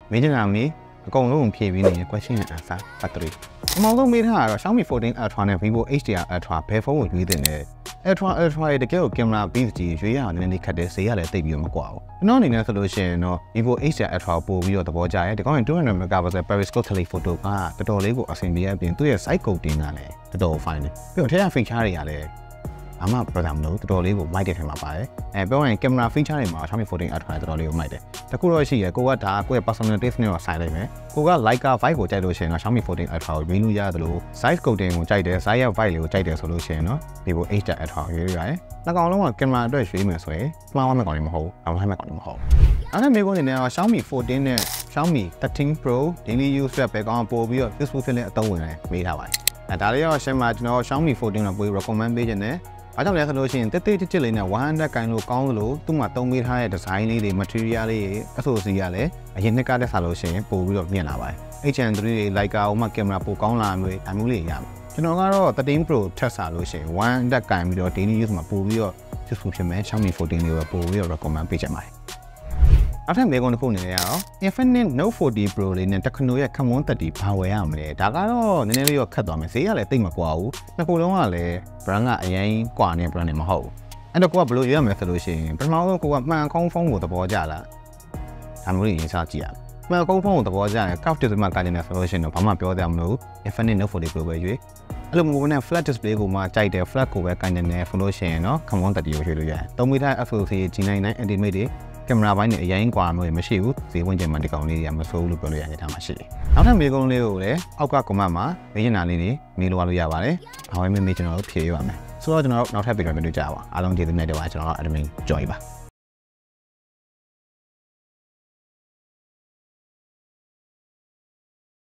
မေးချင်တာမေးအကုန်လုံးဖြည့်ပြီးနေ question and answer part 3အမောင်ဆုံးမေးထားတာတော့ Xiaomi 14 Ultra နဲ့ Vivo HDR Ultra ဘယ်ဖုန်းကိုရွေးသင့်လဲ Ultra ရဲ့တကယ်ကိုကင်မရာဘီးကြီးရွေးရအောင်နည်းနည်းခက်တယ်ဈေးရလည်းတိတ်ပြီးမကွာဘူးကျွန်တော်အနေနဲ့ဆိုလို့ရှိရင်တော့ Vivo HDR Ultra ပို့ပြီးတော့သဘောကျတယ်ဒီကောင်200 megapixel periscope telephoto ကတော်တော်လေးကိုအဆင်ပြေအပြင်သူ့ရဲ့ side coding ကလည်းတော်တော် fine တယ်ပြီးတော့ထဲက feature တွေကလည်းအမှပရမလို့တော်တော်လေးကိုမိုက်တဲ့ထဲမှာပါတယ်ပြောရင်ကင်မရာ feature တွေမှာ Xiaomi 14 Ultra တော်တော်လေးကိုမိုက်တယ်တခုတော့ရှိရကိုကဒါကိုယ့်ရဲ့ personal taste နဲ့တော့ဆိုင်လိုက်မယ်ကိုက Leica vibe ကိုကြိုက်လို့ရှိရင်တော့ Xiaomi 14 Ultra ကိုရွေးလို့ရတယ်လို့ size coding ကိုကြိုက်တယ် size vibe လေးကိုကြိုက်တယ်ဆိုလို့ရှိရင်တော့ Vivo HDR Ultra ကိုရွေးရတယ်နှစ်ကောင်လုံးကကင်မရာအတွက်ရွေးမယ်ဆိုရင်မှားမဲ့ကောင်တွေမဟုတ်ဘူးအောင်မဲ့ကောင်တွေမဟုတ်အဲ့ဒါမျိုးကိုနေနေတော့ Xiaomi 14 နဲ့ Xiaomi 13 Pro daily use အတွက်ပဲကောင်းပို့ပြီးတော့ useful ဖြစ်တဲ့အသုံးဝင်တယ်မေးထားပါတယ်ဒါလေးရောရှင်းမှာကျွန်တော် Xiaomi 14ကိုပို့ recommend ပေးခြင်းနဲ့အားကြောင့်လည်းဆိုလို့ရှိရင်တိတ်ချစ်လေးနဲ့100ကိုင်လို့ကောင်းလို့သူ့မှာသုံးပေးထားတဲ့ design လေးတွေ material လေးတွေ SoC ကလည်းအရင်နှစ်ကတည်းကလို့ရှိရင်ပို့ပြီးတော့မြင်လာပါတယ် HN3 တွေ Leica ဟိုမှာကင်မရာပိုကောင်းလာမျိုးအမျိုးလေးရမယ်ကျွန်တော်ကတော့13 Pro ထက်စားလို့ရှိရင်100ကိုင်ပြီးတော့ daily use မှာပို့ပြီးတော့ useful ဖြစ်မယ် Xiaomi 14လေးကိုပို့ပြီးတော့ recommend ပေးချင်ပါတယ်နောက်ထပ်မေးခွန်းတစ်ခုအနေနဲ့ကတော့ Infinix Note 40 Pro လေးနဲ့ Tecno ရဲ့ Camon 30ဘာဝယ်ရမလဲဒါကတော့နည်းနည်းလေးတော့ခက်သွားမယ်ဈေးကလည်းတိတ်မကွာဘူးနှစ်ခုလုံးကလည်း brand ကအရင်ကွာနေ brand တွေမဟုတ်ဘူးအဲ့တော့ကိုကဘယ်လိုရွေးရမလဲဆိုလို့ရှိရင်ပထမဆုံးကိုကမှန်ကောင်းဖုန်းကိုသဘောကျလားဒါမျိုးလေးရင်စားကြည့်ရမှန်ကောင်းဖုန်းကိုသဘောကျရင် Curve display ကကြနေဆိုလို့ရှိရင်တော့ဘာမှပြောစရာမလိုဘူး Infinix Note 40 Pro ပဲရွေးအဲ့လိုမျိုးနဲ့ flat display ကိုမှကြိုက်တယ် flat ကိုပဲကြနေဆိုလို့ရှိရင်တော့ Camon 30ကိုရွေးလို့ရတယ်3 meter FOC G99 Ultimate တွေကင်မရာပိုင်းနဲ့အရင်ကွာမျိုးမရှိဘူးဈေးဝင်ကျင်မှာဒီကောင်လေးတွေကမဆိုးဘူးလို့ပြောလို့ရတယ်ဒါမှရှိတယ်နောက်ထပ်မေးခွန်းလေးကိုလည်းအောက်က comment မှာမေးချင်တာလေးတွေမေးလို့ရပါတယ်ဘာမှမမေးကျွန်တော်တို့ဖြေရပါမယ်ဆိုတော့ကျွန်တော်တို့နောက်ထပ်ဗီဒီယိုမျိုးတွေ့ကြပါအားလုံးကျေးဇူးတင်ပါတယ်ကျွန်တော်တို့ admin join ပါ